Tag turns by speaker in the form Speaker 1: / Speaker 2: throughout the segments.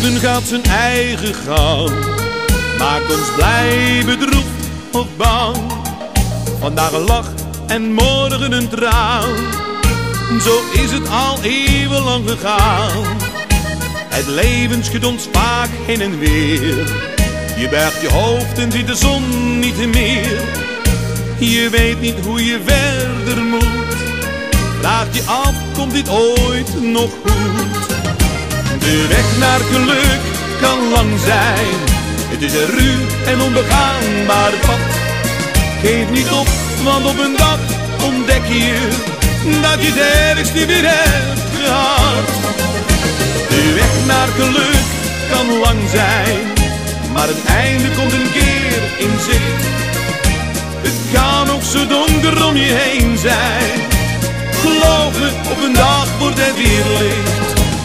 Speaker 1: leven gaat zijn eigen gang, maakt ons blij, bedroefd of bang. Vandaag een lach en morgen een traan, zo is het al eeuwenlang gegaan. Het leven schudt ons vaak heen en weer, je buigt je hoofd en ziet de zon niet meer. Je weet niet hoe je verder moet, vraagt je af, komt dit ooit nog goed? De weg naar geluk kan lang zijn, het is een ruw en onbegaanbaar pad. Geef niet op, want op een dag ontdek je dat je het ergste weer hebt gehad. De weg naar geluk kan lang zijn, maar het einde komt een keer in zicht. Het kan ook zo donker om je heen zijn, geloof me, op een dag wordt het weer licht.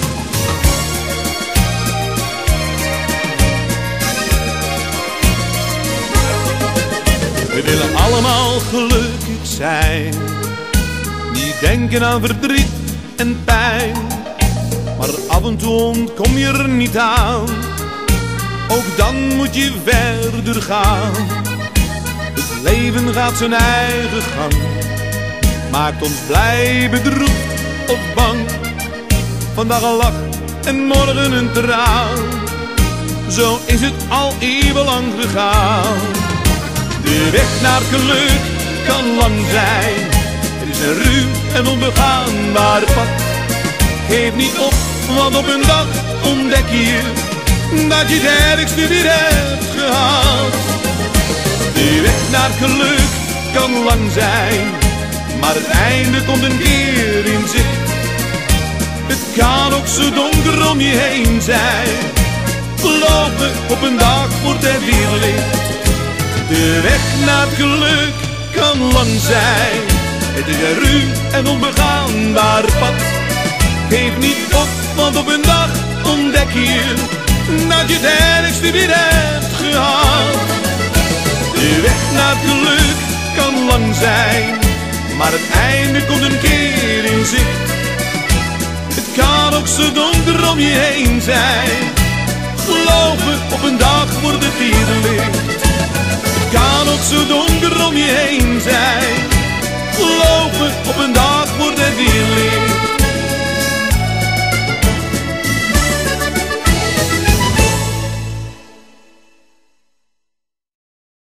Speaker 1: We willen allemaal gelukkig zijn, niet denken aan verdriet en pijn. Maar af en toe ontkom je er niet aan, ook dan moet je verder gaan. Het leven gaat zijn eigen gang, maakt ons blij, bedroefd of bang. Vandaag een lach en morgen een traan, zo is het al eeuwenlang gegaan. De weg naar geluk kan lang zijn, het is een ruw en onbegaanbaar pad. Geef niet op, want op een dag ontdek je dat je het ergste weer hebt gehad. De weg naar geluk kan lang zijn, maar het einde komt een keer in zicht. Het kan ook zo donker om je heen zijn, geloof me, op een dag wordt het weer licht. De weg naar het geluk kan lang zijn, het is een ruw en onbegaanbaar pad. Geef niet op, want op een dag ontdek je dat je het ergste weer hebt gehad. De weg naar het geluk kan lang zijn, maar het einde komt een keer in zicht. Het kan ook zo donker om je heen zijn, geloof me, op een dag wordt het weer licht. Het kan ook zo donker om je heen zijn, geloof me, op een dag wordt het weer licht.